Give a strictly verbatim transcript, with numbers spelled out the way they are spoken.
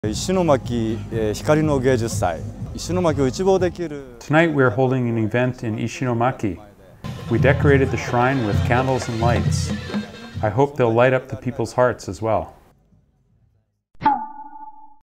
石巻光の芸術祭。石巻を一望できる。 Tonight we are holding an event in Ishinomaki. We decorated the shrine with candles and lights. I hope they'll light up the people's hearts as well.